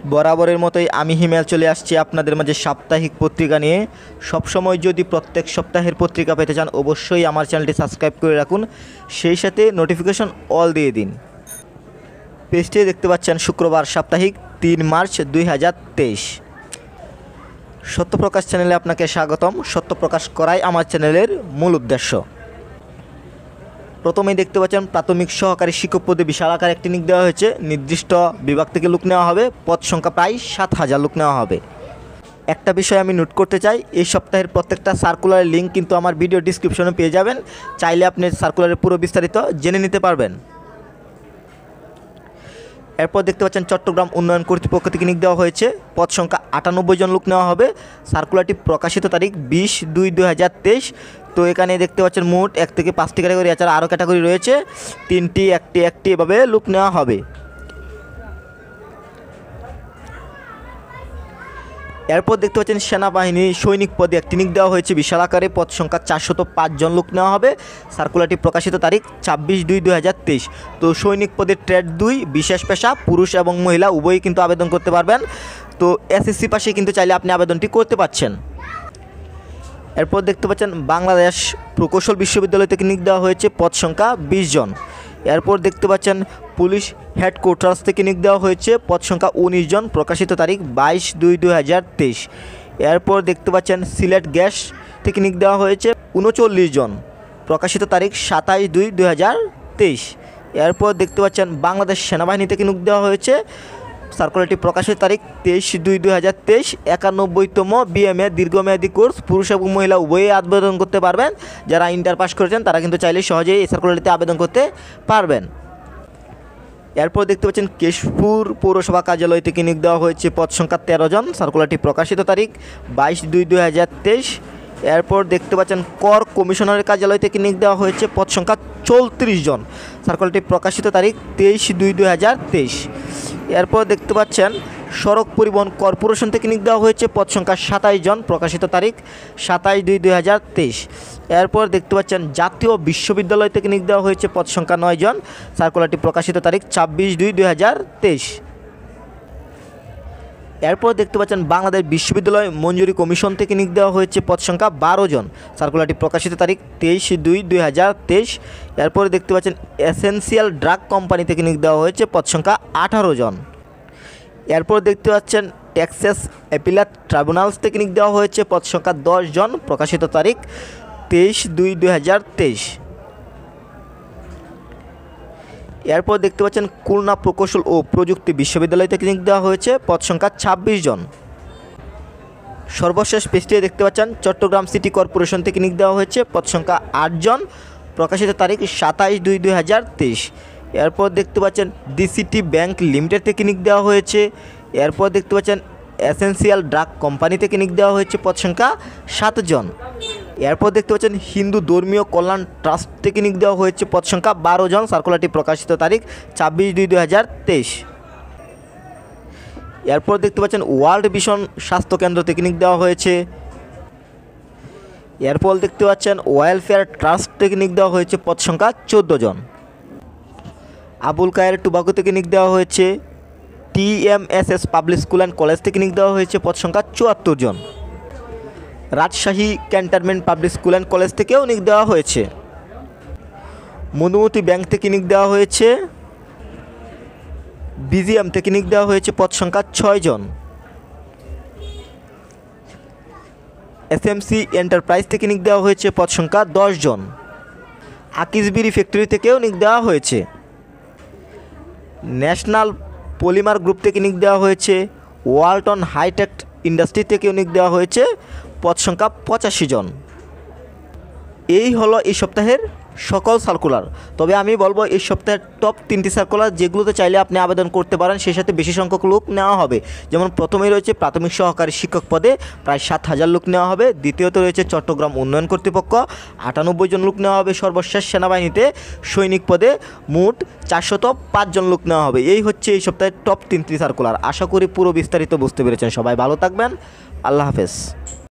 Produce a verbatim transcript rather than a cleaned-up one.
বরাবরের মতোই আমি হিমেল চলে আসছি আপনাদের মাঝে সাপ্তাহিক পত্রিকা নিয়ে। সবসময় যদি প্রত্যেক সপ্তাহের পত্রিকা পেতে চান অবশ্যই আমার চ্যানেলটি সাবস্ক্রাইব করে রাখুন, সেই সাথে নোটিফিকেশন অল দিয়ে দিন। পেজটি দেখতে পাচ্ছেন শুক্রবার সাপ্তাহিক তিন মার্চ দুই হাজার তেইশ। সত্যপ্রকাশ চ্যানেলে আপনাকে স্বাগতম। সত্যপ্রকাশ করাই আমার চ্যানেলের মূল উদ্দেশ্য। প্রথমেই দেখতে পাচ্ছেন প্রাথমিক সহকারী শিক্ষক পদে বিশাল আকার একটি নিয়োগ দেওয়া হয়েছে। নির্দিষ্ট বিভাগ থেকে লোক নেওয়া হবে। পদ সংখ্যা প্রায় সাত হাজার লোক নেওয়া হবে। একটা বিষয় আমি নোট করতে চাই, এই সপ্তাহের প্রত্যেকটা সার্কুলারের লিঙ্ক কিন্তু আমার ভিডিও ডিসক্রিপশনে পেয়ে যাবেন। চাইলে আপনি সার্কুলারের পুরো বিস্তারিত জেনে নিতে পারবেন। এরপর দেখতে পাচ্ছেন চট্টগ্রাম উন্নয়ন কর্তৃপক্ষ থেকে নিয়োগ দেওয়া হয়েছে। পদ সংখ্যা আটানব্বই জন লোক নেওয়া হবে। সার্কুলারটি প্রকাশিত তারিখ বিশ দুই দুই হাজার তেইশ। তো এখানে দেখতে পাচ্ছেন মোট এক থেকে পাঁচটি ক্যাটাগরি, এছাড়া আরও ক্যাটাগরি রয়েছে তিনটি, একটি একটি এভাবে লোক নেওয়া হবে। এরপর দেখতে পাচ্ছেন সেনাবাহিনী সৈনিক পদে একটি নিয়োগ দেওয়া হয়েছে বিশাল আকারে। পদ সংখ্যা চারশত পাঁচ জন লোক নেওয়া হবে। সার্কুলারটি প্রকাশিত তারিখ ছাব্বিশ দুই দুই হাজার তেইশ। তো সৈনিক পদের ট্রেড দুই, বিশেষ পেশা, পুরুষ এবং মহিলা উভয়ই কিন্তু আবেদন করতে পারবেন। তো এসএসসি পাশে কিন্তু চাইলে আপনি আবেদনটি করতে পারছেন। এরপর দেখতে পাচ্ছেন বাংলাদেশ প্রকৌশল বিশ্ববিদ্যালয় থেকে নিয়োগ দেওয়া হয়েছে। পদ সংখ্যা বিশ জন। এরপর দেখতে পাচ্ছেন পুলিশ হেডকোয়ার্টার্স থেকে নিয়োগ দেওয়া হয়েছে। পদ সংখ্যা উনিশ জন। প্রকাশিত তারিখ বাইশ দুই দুই হাজার তেইশ। এরপর দেখতে পাচ্ছেন সিলেট গ্যাস থেকে নিয়োগ দেওয়া হয়েছে উনচল্লিশ জন। প্রকাশিত তারিখ সাতাইশ দুই দুই হাজার তেইশ। এরপর দেখতে পাচ্ছেন বাংলাদেশ সেনাবাহিনী থেকে নিয়োগ দেওয়া হয়েছে। সার্কুলারটি প্রকাশের তারিখ তেইশ দুই দুই হাজার তেইশ। একানব্বইতম বিএমএ দীর্ঘমেয়াদী কোর্স, পুরুষ এবং মহিলা উভয়ই আবেদন করতে পারবেন। যারা ইন্টার পাস করেছেন তারা কিন্তু চাইলে সহজেই এই সার্কুলারটিতে আবেদন করতে পারবেন। এরপর দেখতে পাচ্ছেন কেশপুর পৌরসভা কার্যালয় থেকে নিয়োগ দেওয়া হয়েছে। পদ সংখ্যা তেরো জন। সার্কুলারটি প্রকাশিত তারিখ বাইশ দুই দুই হাজার তেইশ। এরপর দেখতে পাচ্ছেন কর কমিশনারের কার্যালয় থেকে নিয়োগ দেওয়া হয়েছে। পদ সংখ্যা চৌত্রিশ জন। সার্কুলারটি প্রকাশিত তারিখ তেইশ দুই দুই হাজার তেইশ। এরপর দেখতে পাচ্ছেন সড়ক পরিবহন কর্পোরেশন থেকে নিয়োগ দেওয়া হয়েছে। পদ সংখ্যা সাতাইশ জন। প্রকাশিত তারিখ সাতাইশ দুই দুই হাজার তেইশ। এরপর দেখতে পাচ্ছেন জাতীয় বিশ্ববিদ্যালয় থেকে নিয়োগ দেওয়া হয়েছে। পদ সংখ্যা নয় জন। সার্কুলারটি প্রকাশিত তারিখ ছাব্বিশ দুই দুই হাজার তেইশ। এরপর দেখতে পাচ্ছেন বাংলাদেশ বিশ্ববিদ্যালয় মঞ্জুরি কমিশন থেকে নিয়োগ দেওয়া হয়েছে। পদ সংখ্যা বারো জন। সার্কুলারটি প্রকাশিত তারিখ তেইশ দুই দুই হাজার তেইশ। এরপর দেখতে পাচ্ছেন এসেন্সিয়াল ড্রাগ কোম্পানি থেকে নিয়োগ দেওয়া হয়েছে। পদ সংখ্যা আঠারো জন। এরপর দেখতে পাচ্ছেন টেক্সাস অ্যাপিলেট ট্রাইব্যুনালস থেকে নিয়োগ দেওয়া হয়েছে। পদ সংখ্যা দশ জন। প্রকাশিত তারিখ তেইশ দুই দুই হাজার তেইশ। এরপর দেখতে পাচ্ছেন খুলনা প্রকৌশল ও প্রযুক্তি বিশ্ববিদ্যালয় থেকে নিয়োগ দেওয়া হয়েছে। পদ সংখ্যা ছাব্বিশ জন। সর্বশেষ পেজটি দেখতে পাচ্ছেন চট্টগ্রাম সিটি কর্পোরেশন থেকে নিয়োগ দেওয়া হয়েছে। পদ সংখ্যা আট জন। প্রকাশিত তারিখ সাতাইশ দুই দুই হাজার তেইশ। এরপর দেখতে পাচ্ছেন ডিসিটি ব্যাংক লিমিটেড থেকে নিয়োগ দেওয়া হয়েছে। এরপর দেখতে পাচ্ছেন এসেন্সিয়াল ড্রাগ কোম্পানি থেকে নিয়োগ দেওয়া হয়েছে। পদ সংখ্যা সাত জন। এরপর দেখতে পাচ্ছেন হিন্দু ধর্মীয় কল্যাণ ট্রাস্ট থেকে নিয়োগ দেওয়া হয়েছে। পদ সংখ্যা বারো জন। সার্কুলারটি প্রকাশিত তারিখ ছাব্বিশ দুই দুই হাজার তেইশ। এরপর দেখতে পাচ্ছেন ওয়ার্ল্ড ভিশন স্বাস্থ্যকেন্দ্র থেকে নিয়োগ দেওয়া হয়েছে। এরপর দেখতে পাচ্ছেন ওয়েলফেয়ার ট্রাস্ট থেকে নিয়োগ দেওয়া হয়েছে। পদ সংখ্যা চোদ্দো জন। আবুল কায়ের টুবাকু থেকে নিয়োগ দেওয়া হয়েছে। TMSS public school and college থেকে নিয়োগ দেওয়া হয়েছে। পদ সংখ্যা চুয়াত্তর জন। Rajshahi cantonment public school and college থেকেও নিয়োগ দেওয়া হয়েছে। মধুমতি ব্যাংক থেকে নিয়োগ দেওয়া হয়েছে। বিজিএম থেকে নিয়োগ দেওয়া হয়েছে। পদ সংখ্যা ছয় জন। এসএমসি এন্টারপ্রাইজ থেকে নিয়োগ দেওয়া হয়েছে। পদ সংখ্যা দশ জন। আকিজবিরি ফ্যাক্টরি থেকেও নিয়োগ দেওয়া হয়েছে। ন্যাশনাল পলিমার গ্রুপ থেকে নিয়োগ দেওয়া হয়েছে। ওয়ালটন হাইটেক ইন্ডাস্ট্রি থেকেও নিয়োগ দেওয়া হয়েছে। পদ সংখ্যা পঁচাশি জন। এই হলো এই সপ্তাহের সকল সার্কুলার। তবে আমি বলবো এই সপ্তাহের টপ তিনটি সার্কুলার যেগুলোতে চাইলে আপনি আবেদন করতে পারেন, সেই সাথে বেশি সংখ্যক লোক নেওয়া হবে। যেমন প্রথমেই রয়েছে প্রাথমিক সহকারী শিক্ষক পদে প্রায় সাত হাজার লোক নেওয়া হবে। দ্বিতীয়ত রয়েছে চট্টগ্রাম উন্নয়ন কর্তৃপক্ষ, আটানব্বই জন লোক নেওয়া হবে। সর্বশেষ সেনাবাহিনীতে সৈনিক পদে মোট চারশত পাঁচ জন লোক নেওয়া হবে। এই হচ্ছে এই সপ্তাহের টপ তিনটি সার্কুলার। আশা করি পুরো বিস্তারিত বুঝতে পেরেছেন। সবাই ভালো থাকবেন। আল্লাহ হাফেজ।